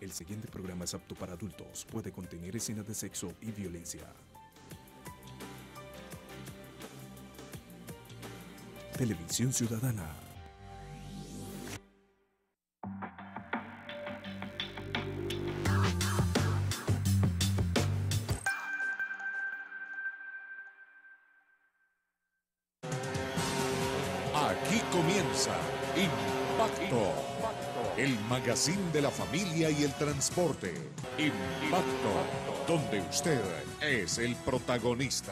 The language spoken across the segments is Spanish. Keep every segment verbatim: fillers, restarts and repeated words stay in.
El siguiente programa es apto para adultos. Puede contener escenas de sexo y violencia. Televisión Ciudadana. Aquí comienza Impacto, el magazine de la familia y el transporte. Impacto, donde usted es el protagonista.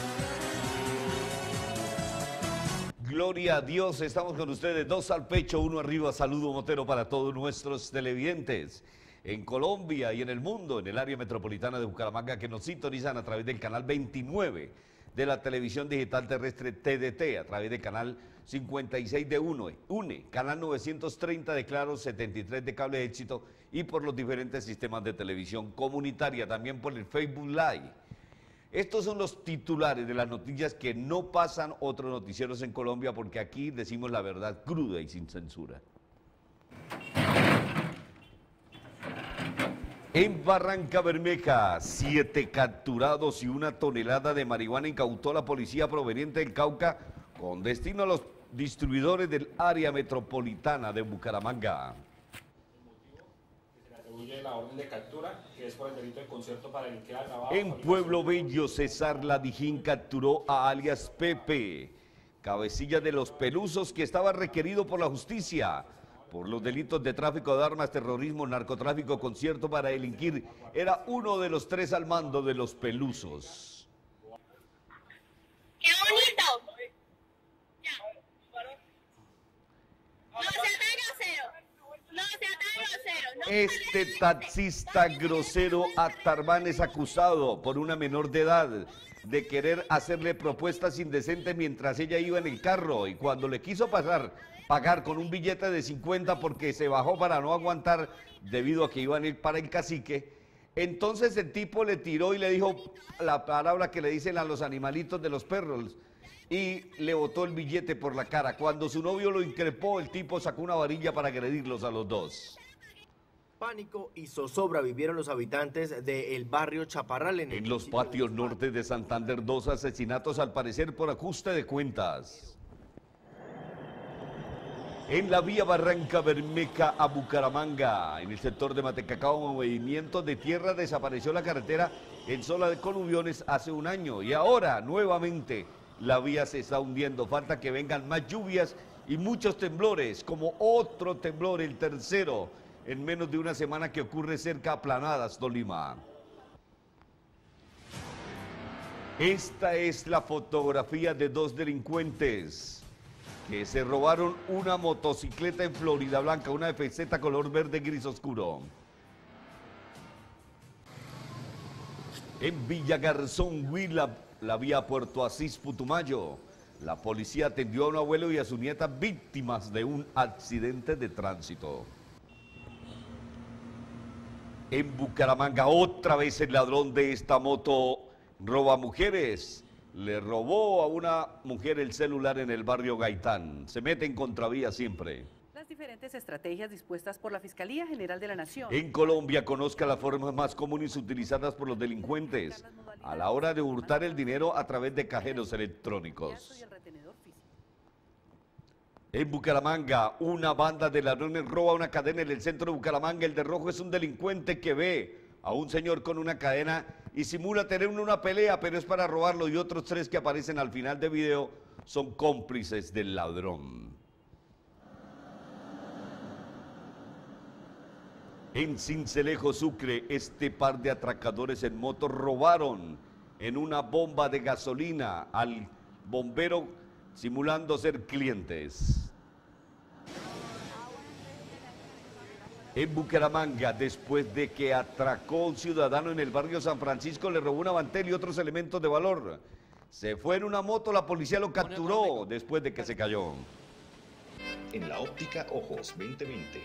Gloria a Dios, estamos con ustedes, dos al pecho, uno arriba. Saludo motero para todos nuestros televidentes en Colombia y en el mundo, en el área metropolitana de Bucaramanga, que nos sintonizan a través del canal veintinueve de la televisión digital terrestre T D T, a través del canal cincuenta y seis de UNE, UNE, canal novecientos treinta de Claro, setenta y tres de Cable Éxito y por los diferentes sistemas de televisión comunitaria, también por el Facebook Live. Estos son los titulares de las noticias que no pasan otros noticieros en Colombia, porque aquí decimos la verdad cruda y sin censura. En Barrancabermeja, siete capturados y una tonelada de marihuana incautó la policía proveniente del Cauca con destino a los distribuidores del área metropolitana de Bucaramanga. La orden de captura, que es por el delito de concierto para delinquir agravado. En Pueblo Bello, César Ladijín capturó a alias Pepe, cabecilla de los Pelusos, que estaba requerido por la justicia por los delitos de tráfico de armas, terrorismo, narcotráfico, concierto para delinquir. Era uno de los tres al mando de los Pelusos. ¡Qué bonito! No sea tan grosero. No sea tan grosero. No Este taxista grosero Atarmán es acusado por una menor de edad de querer hacerle propuestas indecentes mientras ella iba en el carro, y cuando le quiso pasar, pagar con un billete de cincuenta porque se bajó para no aguantar debido a que iban a ir para el cacique, entonces el tipo le tiró y le dijo la palabra que le dicen a los animalitos de los perros y le botó el billete por la cara. Cuando su novio lo increpó, el tipo sacó una varilla para agredirlos a los dos. Pánico y zozobra vivieron los habitantes del barrio Chaparral. En, en los patios norte de Santander, dos asesinatos al parecer por ajuste de cuentas. En la vía Barrancabermeja a Bucaramanga, en el sector de Matecacao, movimiento de tierra, desapareció la carretera en zona de coluviones hace un año y ahora nuevamente la vía se está hundiendo. Falta que vengan más lluvias y muchos temblores, como otro temblor, el tercero, en menos de una semana, que ocurre cerca a Planadas, Tolima. Esta es la fotografía de dos delincuentes que se robaron una motocicleta en Florida Blanca, una F Z color verde gris oscuro. En Villa Garzón, Huila, la vía Puerto Asís, Putumayo, la policía atendió a un abuelo y a su nieta víctimas de un accidente de tránsito. En Bucaramanga, otra vez el ladrón de esta moto roba mujeres. Le robó a una mujer el celular en el barrio Gaitán. Se mete en contravía siempre. Las diferentes estrategias dispuestas por la Fiscalía General de la Nación. En Colombia, conozca las formas más comunes utilizadas por los delincuentes a la hora de hurtar el dinero a través de cajeros electrónicos. En Bucaramanga, una banda de ladrones roba una cadena en el centro de Bucaramanga. El de rojo es un delincuente que ve a un señor con una cadena y simula tener una pelea, pero es para robarlo, y otros tres que aparecen al final del video son cómplices del ladrón. En Sincelejo, Sucre, este par de atracadores en moto robaron en una bomba de gasolina al bombero simulando ser clientes. En Bucaramanga, después de que atracó a un ciudadano en el barrio San Francisco, le robó una mantel y otros elementos de valor. Se fue en una moto, la policía lo capturó después de que se cayó. En la óptica Ojos veinte veinte.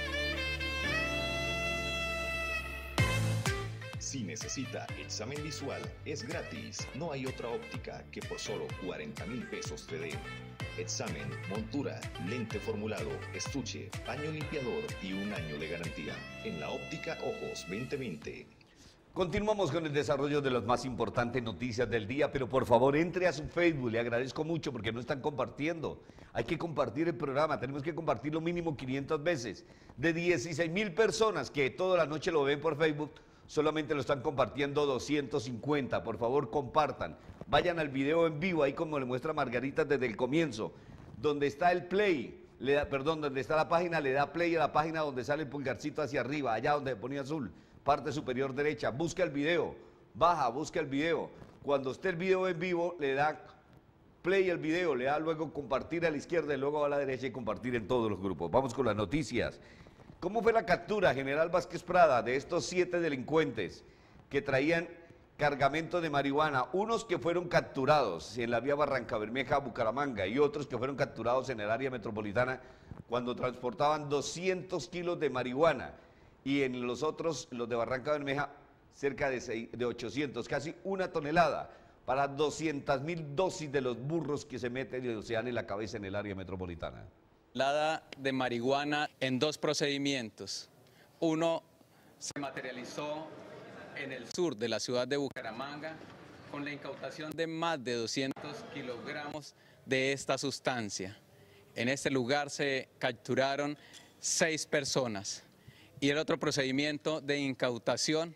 Si necesita examen visual, es gratis. No hay otra óptica que por solo cuarenta mil pesos te dé. examen, montura, lente formulado, estuche, paño limpiador y un año de garantía. En la óptica Ojos veinte veinte. Continuamos con el desarrollo de las más importantes noticias del día, pero por favor entre a su Facebook, le agradezco mucho porque no están compartiendo. Hay que compartir el programa, tenemos que compartirlo mínimo quinientas veces. De dieciséis mil personas que toda la noche lo ven por Facebook, solamente lo están compartiendo doscientos cincuenta. Por favor, compartan. Vayan al video en vivo, ahí como le muestra Margarita desde el comienzo, donde está el play, le da, perdón, donde está la página, le da play a la página donde sale el pulgarcito hacia arriba, allá donde ponía azul, parte superior derecha. Busca el video, baja, busca el video. Cuando esté el video en vivo, le da play al video, le da luego compartir a la izquierda y luego a la derecha y compartir en todos los grupos. Vamos con las noticias. ¿Cómo fue la captura, General Vázquez Prada, de estos siete delincuentes que traían cargamento de marihuana? Unos que fueron capturados en la vía Barranca Bermeja, Bucaramanga, y otros que fueron capturados en el área metropolitana cuando transportaban doscientos kilos de marihuana. Y en los otros, los de Barranca Bermeja, cerca de, seis, de ochocientos, casi una tonelada, para doscientas mil dosis de los burros que se meten y se dan en la cabeza en el área metropolitana. De marihuana en dos procedimientos. Uno se materializó en el sur de la ciudad de Bucaramanga con la incautación de más de doscientos kilogramos de esta sustancia. En este lugar se capturaron seis personas. Y el otro procedimiento de incautación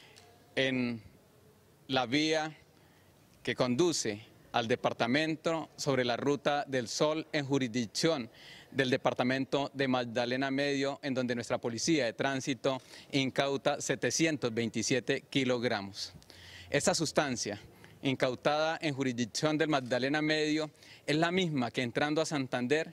en la vía que conduce al departamento sobre la Ruta del Sol en jurisdicción del departamento de Magdalena Medio, en donde nuestra policía de tránsito incauta setecientos veintisiete kilogramos. Esta sustancia, incautada en jurisdicción del Magdalena Medio, es la misma que entrando a Santander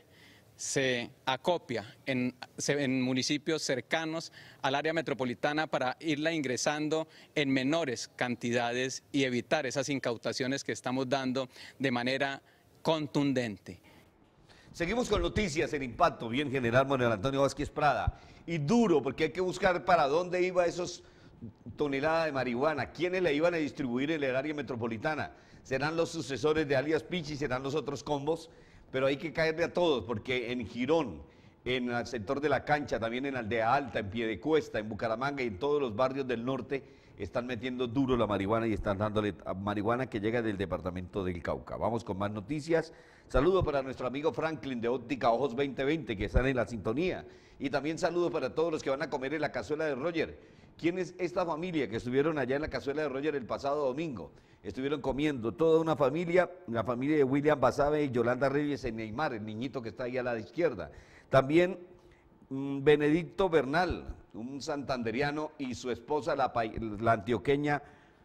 se acopia en, en municipios cercanos al área metropolitana para irla ingresando en menores cantidades y evitar esas incautaciones que estamos dando de manera contundente. Seguimos con noticias en impacto, bien, General Manuel Antonio Vázquez Prada. Y duro, porque hay que buscar para dónde iba esos toneladas de marihuana, quiénes la iban a distribuir en el área metropolitana. ¿Serán los sucesores de alias Pichi, serán los otros combos? Pero hay que caerle a todos, porque en Girón, en el sector de la Cancha, también en Aldea Alta, en Piedecuesta, en Bucaramanga y en todos los barrios del norte, están metiendo duro la marihuana y están dándole marihuana que llega del departamento del Cauca. Vamos con más noticias. Saludo para nuestro amigo Franklin de Óptica Ojos veinte veinte, que están en la sintonía. Y también saludo para todos los que van a comer en la cazuela de Roger. ¿Quién es esta familia que estuvieron allá en la cazuela de Roger el pasado domingo? Estuvieron comiendo toda una familia, la familia de William Basabe y Yolanda Reyes en Neymar, el niñito que está ahí a la izquierda. También mmm, Benedicto Bernal, un santanderiano, y su esposa, la, la antioqueña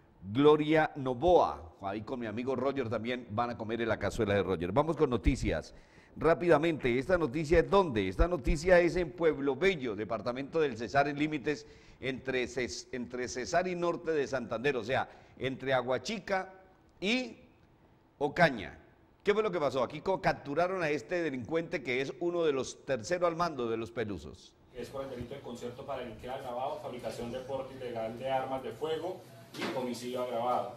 Gloria Novoa. Ahí con mi amigo Roger también van a comer en la cazuela de Roger. Vamos con noticias. Rápidamente, ¿esta noticia es dónde? Esta noticia es en Pueblo Bello, departamento del Cesar, en límites entre, Ces, entre Cesar y norte de Santander, o sea, entre Aguachica y Ocaña. ¿Qué fue lo que pasó? Aquí capturaron a este delincuente que es uno de los terceros al mando de los Pelusos. Es por el delito de concierto para delinquir agravado, fabricación de porte ilegal de armas de fuego y homicidio agravado.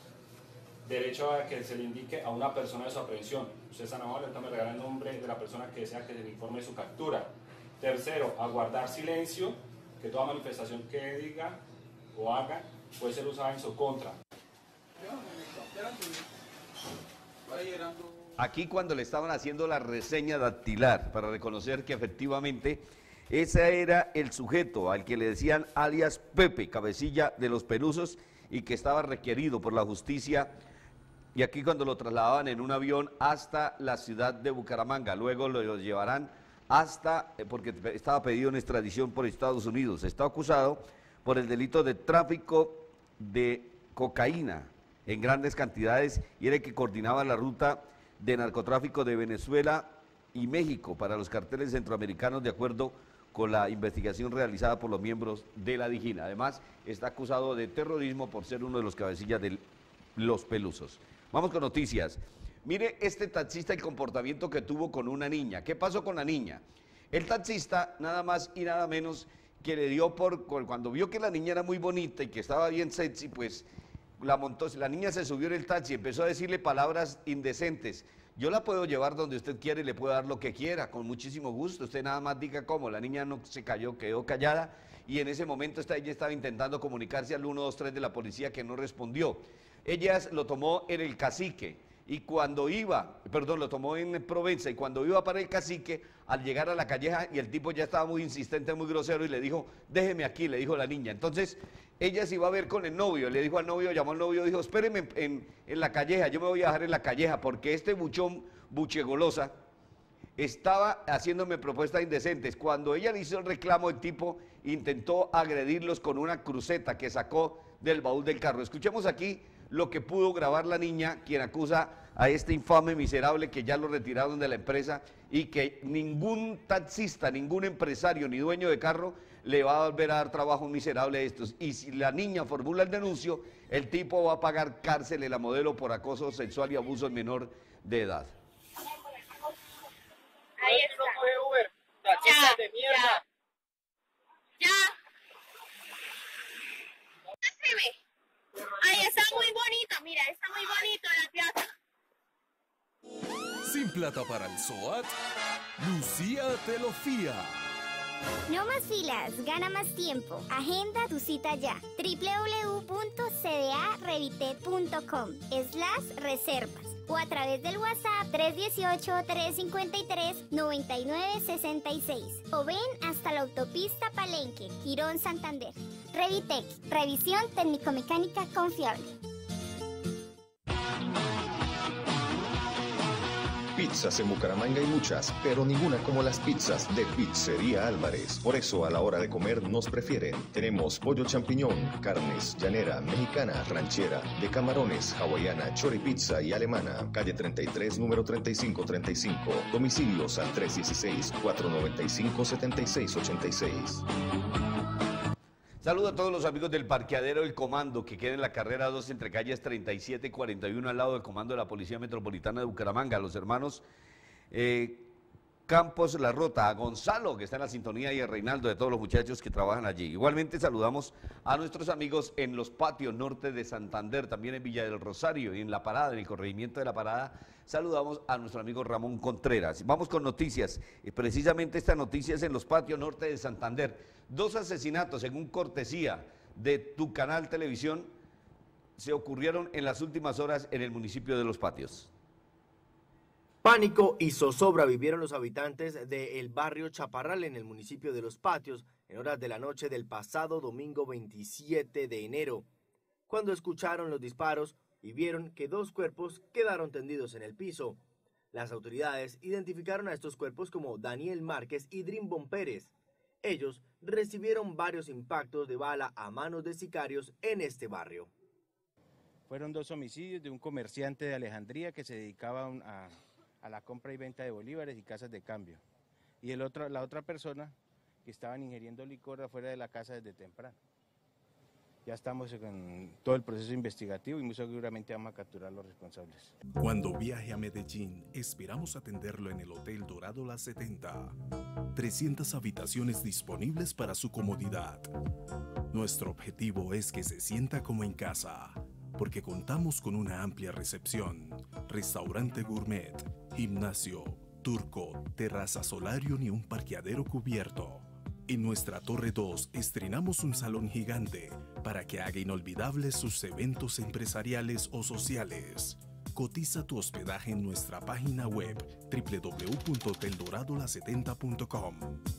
Derecho a que se le indique a una persona de su aprehensión. Usted es tan amable, ahorita me regala el nombre de la persona que desea que se le informe de su captura. Tercero, a guardar silencio, que toda manifestación que diga o haga puede ser usada en su contra. Aquí cuando le estaban haciendo la reseña dactilar para reconocer que efectivamente ese era el sujeto al que le decían alias Pepe, cabecilla de los Pelusos, y que estaba requerido por la justicia, y aquí cuando lo trasladaban en un avión hasta la ciudad de Bucaramanga, luego lo llevarán hasta, porque estaba pedido en extradición por Estados Unidos. Está acusado por el delito de tráfico de cocaína en grandes cantidades y era el que coordinaba la ruta de narcotráfico de Venezuela y México para los carteles centroamericanos, de acuerdo con la investigación realizada por los miembros de la DIJÍN. Además, está acusado de terrorismo por ser uno de los cabecillas de los Pelusos. Vamos con noticias. Mire este taxista el comportamiento que tuvo con una niña. ¿Qué pasó con la niña? El taxista nada más y nada menos que le dio por, cuando vio que la niña era muy bonita y que estaba bien sexy, pues la montó, la niña se subió en el taxi y empezó a decirle palabras indecentes. Yo la puedo llevar donde usted quiera y le puedo dar lo que quiera, con muchísimo gusto. Usted nada más diga cómo. La niña no se cayó, quedó callada y en ese momento esta, ella estaba intentando comunicarse al uno dos tres de la policía que no respondió. Ella lo tomó en el Cacique y cuando iba, perdón, lo tomó en Provenza y cuando iba para el Cacique, al llegar a la calleja y el tipo ya estaba muy insistente, muy grosero y le dijo, déjeme aquí, le dijo la niña. Entonces ella se iba a ver con el novio, le dijo al novio, llamó al novio, dijo, espéreme en, en, en la calleja, yo me voy a dejar en la calleja porque este buchón, buchegolosa, estaba haciéndome propuestas indecentes. Cuando ella le hizo el reclamo, el tipo intentó agredirlos con una cruceta que sacó del baúl del carro. Escuchemos aquí lo que pudo grabar la niña, quien acusa a este infame miserable que ya lo retiraron de la empresa y que ningún taxista, ningún empresario ni dueño de carro le va a volver a dar trabajo a un miserable de estos. Y si la niña formula el denuncio, el tipo va a pagar cárcel en la modelo por acoso sexual y abuso en menor de edad. Ahí está. Ya, de mierda. Ya. Ya. Ahí está muy bonito, mira, está muy bonito la plata. Sin plata para el SOAT, Lucía te lo fía. No más filas, gana más tiempo. Agenda tu cita ya. doble u doble u doble u punto c d a revitet punto com slash reservas o a través del WhatsApp tres uno ocho, tres cinco tres, nueve nueve seis seis o ven hasta la autopista Palenque, Girón, Santander. Revitec, revisión técnico-mecánica confiable. Pizzas en Bucaramanga hay muchas, pero ninguna como las pizzas de Pizzería Álvarez. Por eso a la hora de comer nos prefieren. Tenemos pollo champiñón, carnes, llanera, mexicana, ranchera, de camarones, hawaiana, choripizza y alemana. Calle treinta y tres, número treinta y cinco treinta y cinco. Domicilios al tres uno seis, cuatro nueve cinco, siete seis ocho seis. Saludo a todos los amigos del parqueadero El Comando que queda en la carrera dos entre calles treinta y siete y cuarenta y uno al lado del comando de la Policía Metropolitana de Bucaramanga, a los hermanos eh, Campos La Rota, a Gonzalo que está en la sintonía y a Reinaldo, de todos los muchachos que trabajan allí. Igualmente saludamos a nuestros amigos en los patios norte de Santander, también en Villa del Rosario y en La Parada, en el corregimiento de La Parada. Saludamos a nuestro amigo Ramón Contreras. Vamos con noticias, y precisamente esta noticia es en los patios norte de Santander. Dos asesinatos en un cortesía de tu canal televisión se ocurrieron en las últimas horas en el municipio de Los Patios. Pánico y zozobra vivieron los habitantes del barrio Chaparral en el municipio de Los Patios en horas de la noche del pasado domingo veintisiete de enero, cuando escucharon los disparos y vieron que dos cuerpos quedaron tendidos en el piso. Las autoridades identificaron a estos cuerpos como Daniel Márquez y Drimbon Pérez. Ellos recibieron varios impactos de bala a manos de sicarios en este barrio. Fueron dos homicidios de un comerciante de Alejandría que se dedicaba a, a la compra y venta de bolívares y casas de cambio. Y el otro, la otra persona que estaban ingiriendo licor afuera de la casa desde temprano. Ya estamos en todo el proceso investigativo y muy seguramente vamos a capturar a los responsables. Cuando viaje a Medellín, esperamos atenderlo en el Hotel Dorado La setenta. trescientas habitaciones disponibles para su comodidad. Nuestro objetivo es que se sienta como en casa, porque contamos con una amplia recepción, restaurante gourmet, gimnasio, turco, terraza solarium y un parqueadero cubierto. En nuestra Torre dos estrenamos un salón gigante para que haga inolvidables sus eventos empresariales o sociales. Cotiza tu hospedaje en nuestra página web doble u doble u doble u punto hotel dorado la setenta punto com.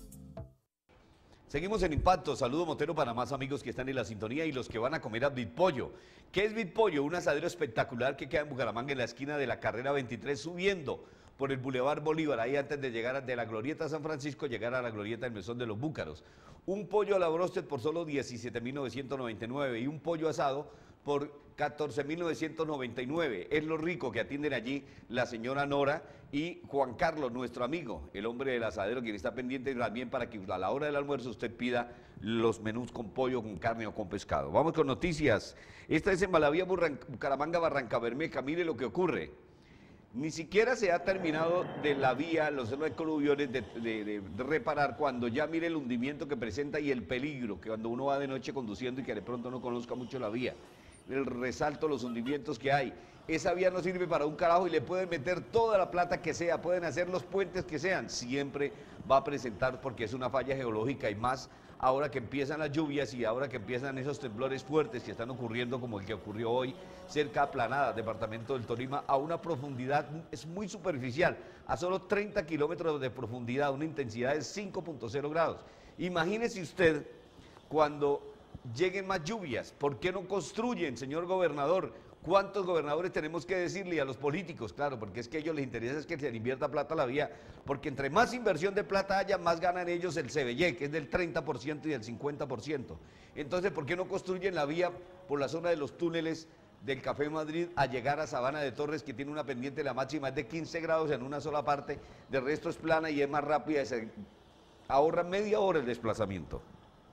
Seguimos en Impacto. Saludo motero para más amigos que están en la sintonía y los que van a comer a Bitpollo. ¿Qué es Bitpollo? Un asadero espectacular que queda en Bucaramanga en la esquina de la carrera veintitrés subiendo por el Boulevard Bolívar, ahí antes de llegar de la Glorieta San Francisco, llegar a la Glorieta del Mesón de los Búcaros. Un pollo a la bróster por solo diecisiete mil novecientos noventa y nueve y un pollo asado por catorce mil novecientos noventa y nueve. Es lo rico que atienden allí la señora Nora y Juan Carlos, nuestro amigo, el hombre del asadero, quien está pendiente también para que a la hora del almuerzo usted pida los menús con pollo, con carne o con pescado. Vamos con noticias. Esta es en Malavía, Bucaramanga, Barranca Bermeja. Mire lo que ocurre. Ni siquiera se ha terminado de la vía, los recoluviones de, de, de, de reparar cuando ya mire el hundimiento que presenta y el peligro que cuando uno va de noche conduciendo y que de pronto no conozca mucho la vía. el resalto, los hundimientos que hay. Esa vía no sirve para un carajo y le pueden meter toda la plata que sea, pueden hacer los puentes que sean, siempre va a presentar porque es una falla geológica y más ahora que empiezan las lluvias y ahora que empiezan esos temblores fuertes que están ocurriendo como el que ocurrió hoy cerca de Planada, departamento del Tolima, a una profundidad es muy superficial, a solo treinta kilómetros de profundidad, una intensidad de cinco punto cero grados. Imagínese usted cuando lleguen más lluvias, ¿por qué no construyen, señor gobernador? ¿Cuántos gobernadores tenemos que decirle a los políticos? Claro, porque es que a ellos les interesa es que se le invierta plata a la vía, porque entre más inversión de plata haya, más ganan ellos el C B Y, que es del treinta por ciento y del cincuenta por ciento. Entonces, ¿por qué no construyen la vía por la zona de los túneles del Café Madrid a llegar a Sabana de Torres, que tiene una pendiente, la máxima es de quince grados en una sola parte, de resto es plana y es más rápida, se ahorra media hora el desplazamiento?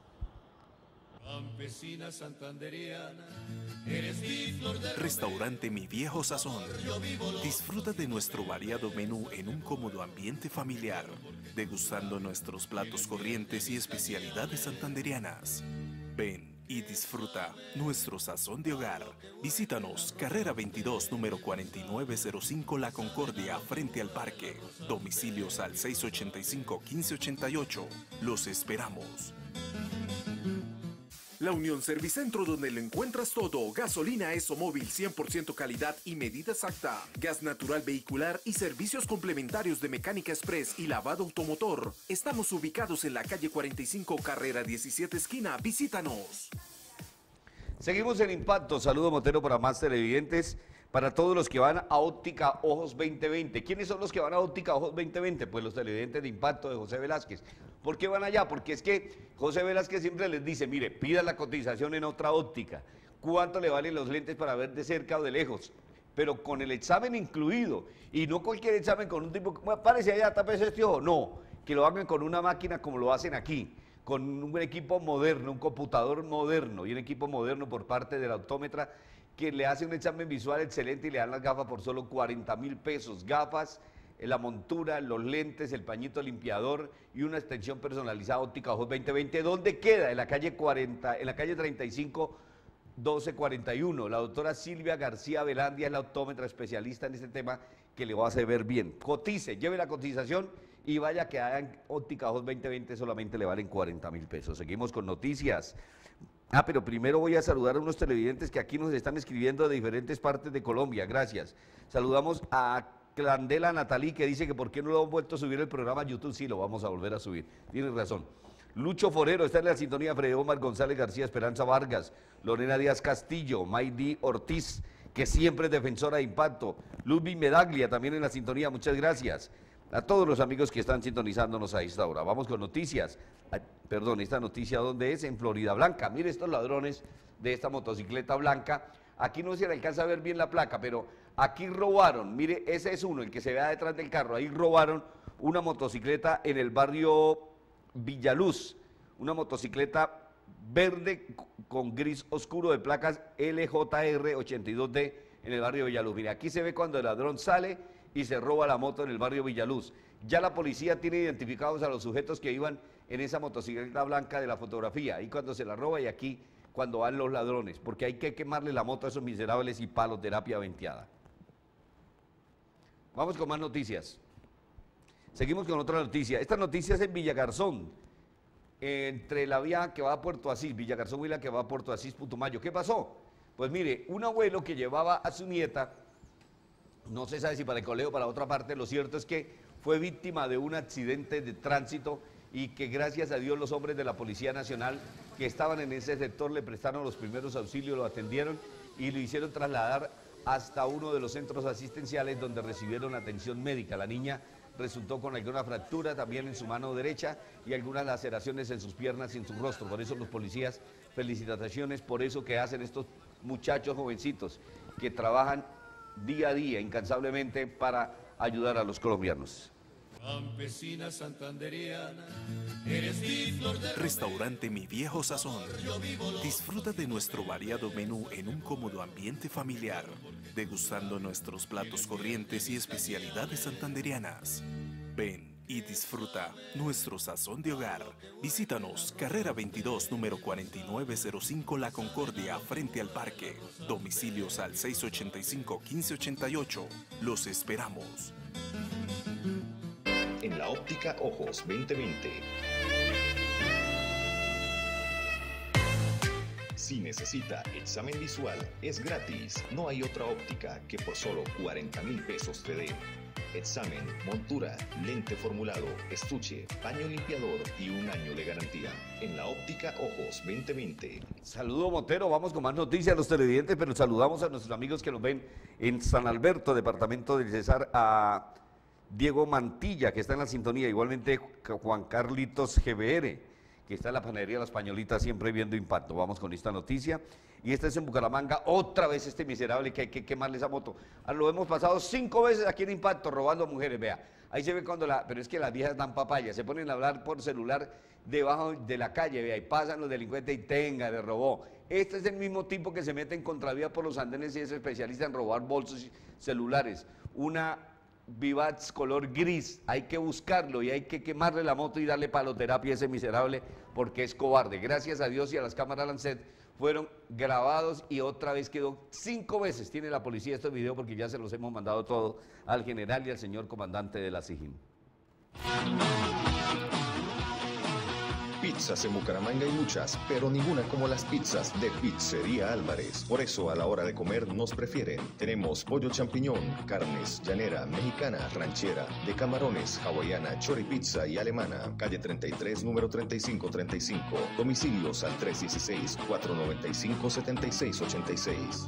Campesina santanderiana, eres mi flor de Restaurante Mi Viejo Sazón. Disfruta de nuestro variado menú en un cómodo ambiente familiar, degustando nuestros platos corrientes y especialidades santanderianas. Ven y disfruta nuestro sazón de hogar. Visítanos, carrera veintidós, número cuarenta y nueve cero cinco La Concordia, frente al parque. Domicilios al seis ochenta y cinco, quince ochenta y ocho. Los esperamos. La Unión Servicentro, donde lo encuentras todo: gasolina ESOMóvil cien por ciento calidad y medida exacta, gas natural vehicular y servicios complementarios de mecánica express y lavado automotor. Estamos ubicados en la calle cuarenta y cinco, carrera diecisiete, esquina. Visítanos. Seguimos en Impacto. Saludo motero para más televidentes, para todos los que van a Óptica Ojos veinte veinte. ¿Quiénes son los que van a Óptica Ojos veinte veinte? Pues los televidentes de Impacto de José Velázquez. ¿Por qué van allá? Porque es que José Velázquez siempre les dice, mire, pida la cotización en otra óptica. ¿Cuánto le valen los lentes para ver de cerca o de lejos? Pero con el examen incluido. Y no cualquier examen con un tipo, párese allá, tápese este ojo. No, que lo hagan con una máquina como lo hacen aquí, con un equipo moderno, un computador moderno y un equipo moderno por parte de la optómetra, que le hace un examen visual excelente y le dan las gafas por solo cuarenta mil pesos. Gafas, la montura, los lentes, el pañito limpiador y una extensión personalizada. Óptica Ojos veinte veinte. ¿Dónde queda? En la calle cuarenta, en la calle treinta y cinco, doce cuarenta y uno. La doctora Silvia García Velandia es la optómetra especialista en este tema que le va a hacer ver bien. Cotice, lleve la cotización y vaya que hagan Óptica Ojos veinte veinte, solamente le valen cuarenta mil pesos. Seguimos con noticias. Ah, pero primero voy a saludar a unos televidentes que aquí nos están escribiendo de diferentes partes de Colombia. Gracias. Saludamos a Clandela Natalí, que dice que por qué no lo han vuelto a subir el programa a YouTube. Sí, lo vamos a volver a subir. Tienes razón. Lucho Forero está en la sintonía. Freddy Omar González García, Esperanza Vargas, Lorena Díaz Castillo, Maydi Ortiz, que siempre es defensora de Impacto. Ludwig Medaglia también en la sintonía. Muchas gracias a todos los amigos que están sintonizándonos a esta hora. Vamos con noticias. Ay, perdón, esta noticia, ¿dónde es? En Florida Blanca. Mire estos ladrones de esta motocicleta blanca. Aquí no se le alcanza a ver bien la placa, pero aquí robaron. Mire, ese es uno, el que se vea detrás del carro. Ahí robaron una motocicleta en el barrio Villaluz. Una motocicleta verde con gris oscuro de placas L J R ochenta y dos D en el barrio Villaluz. Mire, aquí se ve cuando el ladrón sale y se roba la moto en el barrio Villaluz. Ya la policía tiene identificados a los sujetos que iban en esa motocicleta blanca de la fotografía, ahí cuando se la roba y aquí cuando van los ladrones, porque hay que quemarle la moto a esos miserables y palos, terapia venteada. Vamos con más noticias. Seguimos con otra noticia. Esta noticia es en Villagarzón, entre la vía que va a Puerto Asís, Villagarzón y la que va a Puerto Asís, Putumayo. ¿Qué pasó? Pues mire, un abuelo que llevaba a su nieta, no se sabe si para el colegio o para otra parte, lo cierto es que fue víctima de un accidente de tránsito y que gracias a Dios los hombres de la Policía Nacional que estaban en ese sector le prestaron los primeros auxilios, lo atendieron y lo hicieron trasladar hasta uno de los centros asistenciales donde recibieron atención médica. La niña resultó con alguna fractura también en su mano derecha y algunas laceraciones en sus piernas y en su rostro. Por eso los policías, felicitaciones por eso que hacen estos muchachos jovencitos que trabajan día a día incansablemente para ayudar a los colombianos. Campesina santanderiana, eres mi flor de Restaurante Mi Viejo Sazón. Disfruta de nuestro variado menú en un cómodo ambiente familiar, degustando nuestros platos corrientes y especialidades santanderianas. Ven y disfruta nuestro sazón de hogar. Visítanos, carrera veintidós, número cuarenta y nueve cero cinco La Concordia, frente al parque. Domicilios al seis ochenta y cinco, quince ochenta y ocho. Los esperamos. En la óptica Ojos veinte veinte. Si necesita examen visual, es gratis. No hay otra óptica que por solo cuarenta mil pesos te dé examen, montura, lente formulado, estuche, paño limpiador y un año de garantía. En la óptica Ojos veinte veinte. Saludo Montero, vamos con más noticias a los televidentes, pero saludamos a nuestros amigos que nos ven en San Alberto, departamento del Cesar, a Diego Mantilla, que está en la sintonía, igualmente Juan Carlitos G B R, que está en la panadería Las Pañolitas, siempre viendo impacto. Vamos con esta noticia. Y este es en Bucaramanga, otra vez este miserable que hay que quemarle esa moto. Ah, lo hemos pasado cinco veces aquí en Impacto, robando a mujeres, vea. Ahí se ve cuando la, pero es que las viejas dan papaya, se ponen a hablar por celular debajo de la calle, vea, y pasan los delincuentes y tenga, le robó. Este es el mismo tipo que se mete en contravía por los andenes y es especialista en robar bolsos y celulares. Una Vivats color gris, hay que buscarlo y hay que quemarle la moto y darle paloterapia a ese miserable porque es cobarde. Gracias a Dios y a las cámaras Lancet fueron grabados y otra vez quedó cinco veces. Tiene la policía estos videos porque ya se los hemos mandado todo al general y al señor comandante de la SIJIN. Pizzas en Bucaramanga hay muchas, pero ninguna como las pizzas de Pizzería Álvarez. Por eso a la hora de comer nos prefieren. Tenemos pollo champiñón, carnes, llanera, mexicana, ranchera, de camarones, hawaiana, choripizza y alemana. Calle treinta y tres, número treinta y cinco treinta y cinco. Domicilios al tres uno seis, cuatro nueve cinco, siete seis ocho seis.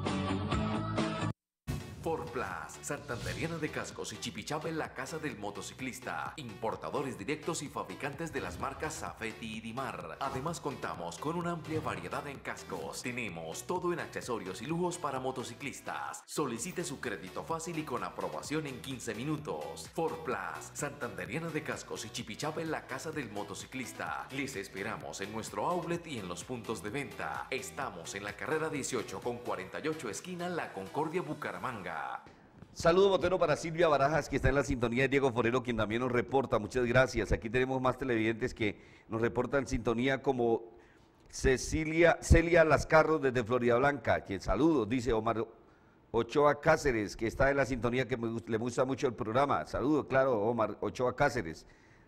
Forplas, Santanderiana de Cascos y Chipichapa en la casa del motociclista. Importadores directos y fabricantes de las marcas Safety y Dimar. Además contamos con una amplia variedad en cascos. Tenemos todo en accesorios y lujos para motociclistas. Solicite su crédito fácil y con aprobación en quince minutos. Forplas, Santanderiana de Cascos y Chipichapa en la casa del motociclista. Les esperamos en nuestro outlet y en los puntos de venta. Estamos en la carrera dieciocho con cuarenta y ocho, esquina La Concordia, Bucaramanga. Saludo Botero para Silvia Barajas, que está en la sintonía, de Diego Forero, quien también nos reporta. Muchas gracias. Aquí tenemos más televidentes que nos reportan sintonía, como Cecilia Celia Lascarro desde Florida Blanca, que saludos, dice Omar Ochoa Cáceres, que está en la sintonía, que me, le gusta mucho el programa. Saludos, claro, Omar Ochoa Cáceres.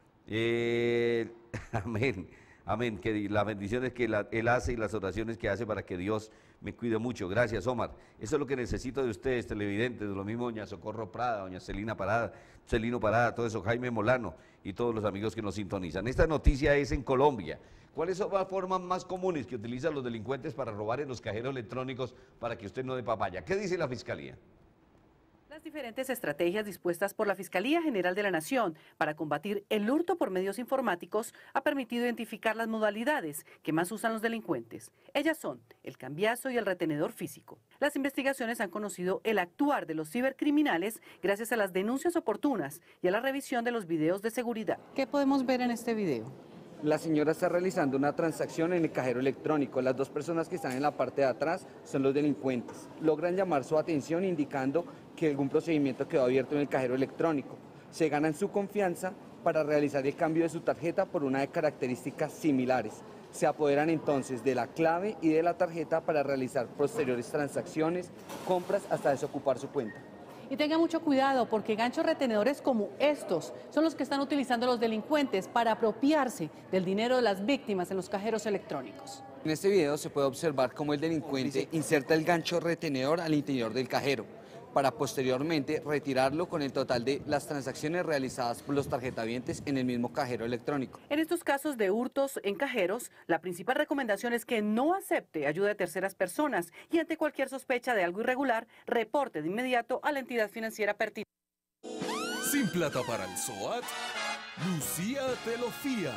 Eh, amén. Amén, que las bendiciones que la, él hace y las oraciones que hace para que Dios me cuide mucho. Gracias, Omar. Eso es lo que necesito de ustedes, televidentes, de lo mismo doña Socorro Prada, doña Celina Parada, Celino Parada, todo eso, Jaime Molano y todos los amigos que nos sintonizan. Esta noticia es en Colombia. ¿Cuáles son las formas más comunes que utilizan los delincuentes para robar en los cajeros electrónicos para que usted no dé papaya? ¿Qué dice la Fiscalía? Las diferentes estrategias dispuestas por la Fiscalía General de la Nación para combatir el hurto por medios informáticos ha permitido identificar las modalidades que más usan los delincuentes. Ellas son el cambiazo y el retenedor físico. Las investigaciones han conocido el actuar de los cibercriminales gracias a las denuncias oportunas y a la revisión de los videos de seguridad. ¿Qué podemos ver en este video? La señora está realizando una transacción en el cajero electrónico. Las dos personas que están en la parte de atrás son los delincuentes. Logran llamar su atención indicando que algún procedimiento quedó abierto en el cajero electrónico. Se ganan su confianza para realizar el cambio de su tarjeta por una de características similares. Se apoderan entonces de la clave y de la tarjeta para realizar posteriores transacciones, compras, hasta desocupar su cuenta. Y tenga mucho cuidado porque ganchos retenedores como estos son los que están utilizando los delincuentes para apropiarse del dinero de las víctimas en los cajeros electrónicos. En este video se puede observar cómo el delincuente inserta el gancho retenedor al interior del cajero para posteriormente retirarlo con el total de las transacciones realizadas por los tarjetavientes en el mismo cajero electrónico. En estos casos de hurtos en cajeros, la principal recomendación es que no acepte ayuda de terceras personas y ante cualquier sospecha de algo irregular, reporte de inmediato a la entidad financiera pertinente. Sin plata para el SOAT, Lucía te lo fía.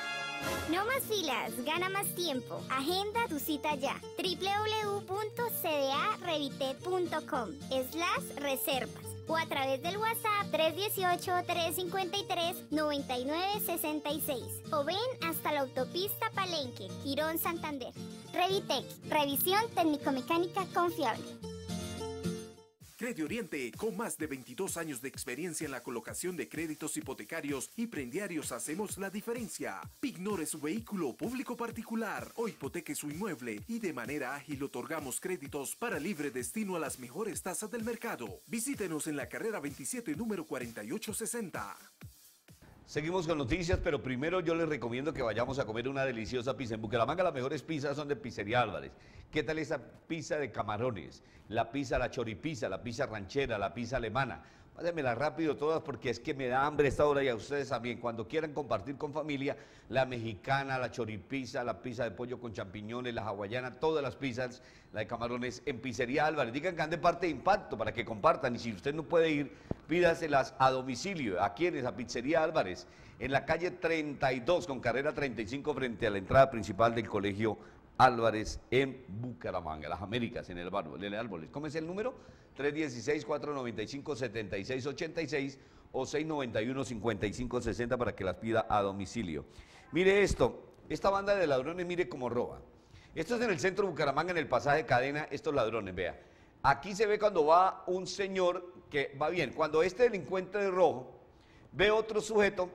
No más filas, gana más tiempo. Agenda tu cita ya. doble u doble u doble u punto c d a revitet punto com slash reservas o a través del WhatsApp tres uno ocho, tres cinco tres, nueve nueve seis seis o ven hasta la autopista Palenque, Girón, Santander. Revitec, revisión técnico-mecánica confiable. Credioriente, con más de veintidós años de experiencia en la colocación de créditos hipotecarios y prendiarios, hacemos la diferencia. Ignore su vehículo público particular o hipoteque su inmueble y de manera ágil otorgamos créditos para libre destino a las mejores tasas del mercado. Visítenos en la carrera veintisiete, número cuarenta y ocho sesenta. Seguimos con noticias, pero primero yo les recomiendo que vayamos a comer una deliciosa pizza. En Bucaramanga las mejores pizzas son de Pizzería Álvarez. ¿Qué tal esa pizza de camarones? La pizza, la choripizza, la pizza ranchera, la pizza alemana. Pásenmela rápido todas porque es que me da hambre esta hora y a ustedes también. Cuando quieran compartir con familia, la mexicana, la choripizza, la pizza de pollo con champiñones, la hawaiana, todas las pizzas, la de camarones en Pizzería Álvarez. Digan que han de parte de Impacto para que compartan y si usted no puede ir, pídaselas a domicilio. ¿A quiénes? A Pizzería Álvarez, en la calle treinta y dos con carrera treinta y cinco frente a la entrada principal del Colegio Álvarez en Bucaramanga, Las Américas, en el barrio de Árboles. ¿Cómo es el número? tres uno seis, cuatro nueve cinco, siete seis ocho seis o seis nueve uno, cinco cinco seis cero para que las pida a domicilio. Mire esto, esta banda de ladrones, mire cómo roba. Esto es en el centro de Bucaramanga, en el pasaje Cadena, estos ladrones, vea. Aquí se ve cuando va un señor que va bien. Cuando este delincuente de rojo ve otro sujeto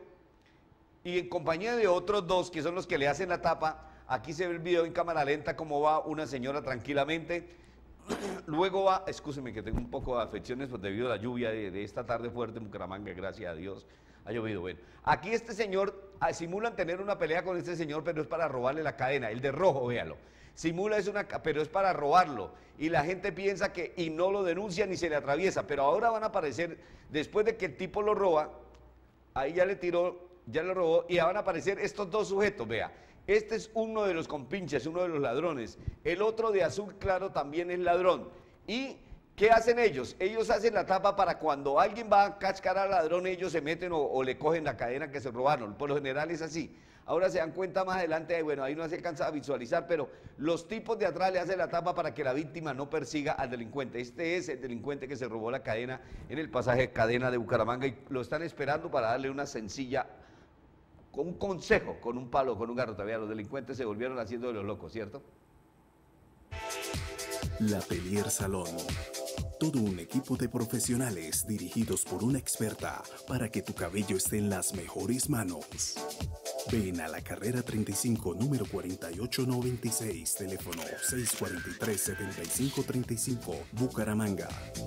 y en compañía de otros dos que son los que le hacen la tapa, aquí se ve el video en cámara lenta cómo va una señora tranquilamente. Luego va, excúseme que tengo un poco de afecciones pues, debido a la lluvia de, de esta tarde fuerte en Bucaramanga, gracias a Dios, ha llovido. Bueno, aquí este señor, ah, simulan tener una pelea con este señor, pero es para robarle la cadena, el de rojo, véalo. Simula es una, pero es para robarlo. Y la gente piensa que, y no lo denuncia ni se le atraviesa, pero ahora van a aparecer, después de que el tipo lo roba, ahí ya le tiró, ya lo robó, y van a aparecer estos dos sujetos, vea. Este es uno de los compinches, uno de los ladrones. El otro de azul claro también es ladrón. ¿Y qué hacen ellos? Ellos hacen la tapa para cuando alguien va a cascar al ladrón, ellos se meten o, o le cogen la cadena que se robaron. Por lo general es así. Ahora se dan cuenta más adelante, bueno, ahí no se alcanza a visualizar, pero los tipos de atrás le hacen la tapa para que la víctima no persiga al delincuente. Este es el delincuente que se robó la cadena en el pasaje Cadena de Bucaramanga y lo están esperando para darle una sencilla, con un consejo, con un palo, con un garrote. Vea, los delincuentes se volvieron haciendo de los locos, ¿cierto? La Pelier Salón. Todo un equipo de profesionales dirigidos por una experta para que tu cabello esté en las mejores manos. Ven a la carrera treinta y cinco, número cuarenta y ocho noventa y seis, teléfono seis cuatro tres, siete cinco tres cinco, Bucaramanga.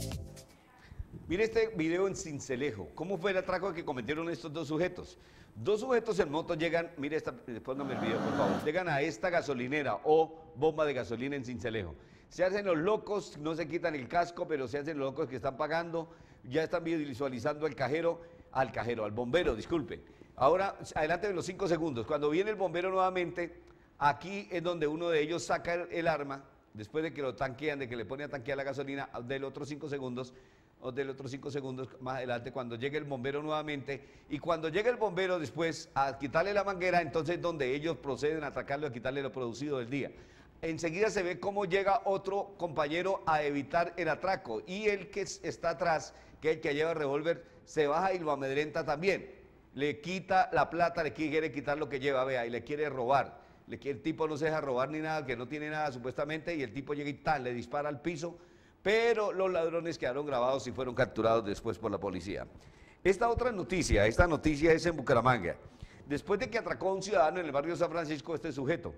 Mire este video en Sincelejo. ¿Cómo fue el atraco que cometieron estos dos sujetos? Dos sujetos en moto llegan, mire, esta, póngame el video por favor, llegan a esta gasolinera o bomba de gasolina en Sincelejo. Se hacen los locos, no se quitan el casco, pero se hacen los locos que están pagando, ya están visualizando al cajero, al cajero, al bombero, disculpe. Ahora, adelante de los cinco segundos, cuando viene el bombero nuevamente, aquí es donde uno de ellos saca el, el arma, después de que lo tanquean, de que le pone a tanquear la gasolina, del otro cinco segundos, o del otro cinco segundos más adelante, cuando llegue el bombero nuevamente, y cuando llegue el bombero después a quitarle la manguera, entonces es donde ellos proceden a atacarlo, a quitarle lo producido del día. Enseguida se ve cómo llega otro compañero a evitar el atraco, y el que está atrás, que es el que lleva el revólver, se baja y lo amedrenta también. Le quita la plata, le quiere quitar lo que lleva, vea, y le quiere robar. Le, el tipo no se deja robar ni nada, que no tiene nada supuestamente, y el tipo llega y tal, le dispara al piso, pero los ladrones quedaron grabados y fueron capturados después por la policía. Esta otra noticia, esta noticia es en Bucaramanga. Después de que atracó a un ciudadano en el barrio San Francisco, este sujeto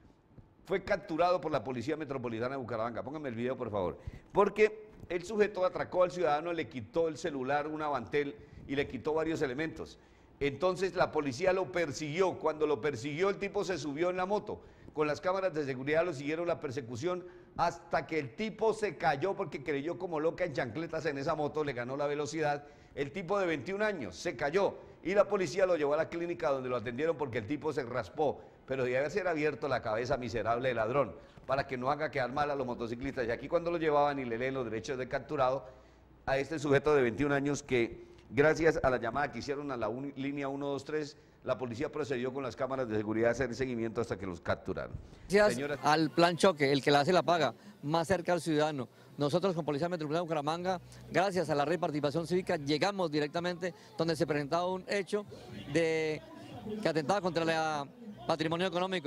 fue capturado por la Policía Metropolitana de Bucaramanga. Pónganme el video, por favor. Porque el sujeto atracó al ciudadano, le quitó el celular, un avantel y le quitó varios elementos. Entonces la policía lo persiguió. Cuando lo persiguió, el tipo se subió en la moto. Con las cámaras de seguridad lo siguieron la persecución hasta que el tipo se cayó porque creyó como loca en chancletas en esa moto, le ganó la velocidad. El tipo de veintiún años se cayó y la policía lo llevó a la clínica donde lo atendieron porque el tipo se raspó, pero debía ser abierto la cabeza miserable del ladrón para que no haga quedar mal a los motociclistas. Y aquí cuando lo llevaban y le leen los derechos de capturado a este sujeto de veintiún años que gracias a la llamada que hicieron a la un, línea uno dos tres, la policía procedió con las cámaras de seguridad a hacer seguimiento hasta que los capturaron. Gracias Señora... al plan choque, el que la hace la paga, más cerca al ciudadano. Nosotros con Policía Metropolitana de Bucaramanga, gracias a la red de participación cívica, llegamos directamente donde se presentaba un hecho de que atentaba contra el patrimonio económico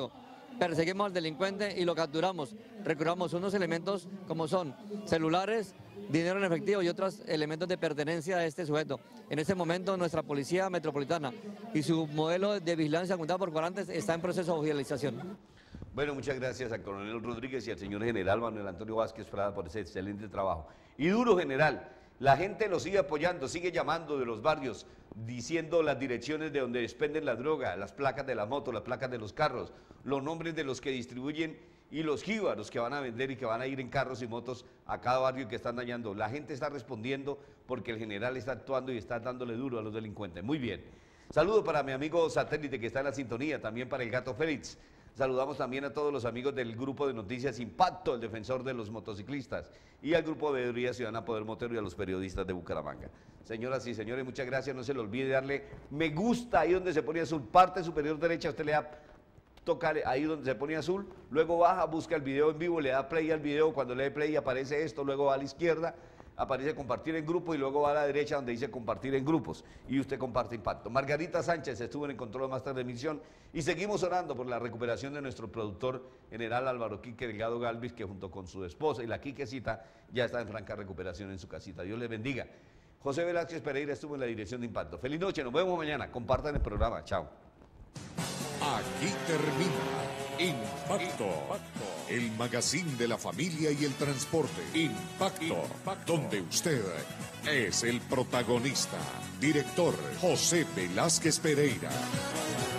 perseguimos al delincuente y lo capturamos. Recuperamos unos elementos como son celulares, dinero en efectivo y otros elementos de pertenencia a este sujeto. En este momento nuestra Policía Metropolitana y su modelo de vigilancia contada por cuadrantes está en proceso de oficialización. Bueno, muchas gracias al coronel Rodríguez y al señor general Manuel Antonio Vázquez Prada por ese excelente trabajo. Y duro, general, la gente lo sigue apoyando, sigue llamando de los barrios, diciendo las direcciones de donde expenden la droga, las placas de la moto, las placas de los carros, los nombres de los que distribuyen y los jíbaros que van a vender y que van a ir en carros y motos a cada barrio que están dañando. La gente está respondiendo porque el general está actuando y está dándole duro a los delincuentes. Muy bien. Saludo para mi amigo Satélite que está en la sintonía, también para el Gato Félix. Saludamos también a todos los amigos del grupo de noticias Impacto, el defensor de los motociclistas, y al grupo de Veeduría Ciudadana Poder Motero y a los periodistas de Bucaramanga. Señoras y señores, muchas gracias. No se le olvide darle me gusta ahí donde se pone azul, parte superior derecha, usted le da tocar ahí donde se pone azul, luego baja, busca el video en vivo, le da play al video, cuando le dé play aparece esto, luego va a la izquierda, aparece compartir en grupo y luego va a la derecha donde dice compartir en grupos y usted comparte Impacto. Margarita Sánchez estuvo en el control de Master de Emisión y seguimos orando por la recuperación de nuestro productor general Álvaro Quique Delgado Galvis, que junto con su esposa y la Quiquecita ya está en franca recuperación en su casita. Dios les bendiga. José Velázquez Pereira estuvo en la dirección de Impacto. Feliz noche, nos vemos mañana. Compartan el programa. Chao. Aquí termina Impacto, el magazine de la familia y el transporte. Impacto, donde usted es el protagonista. Director José Velázquez Pereira.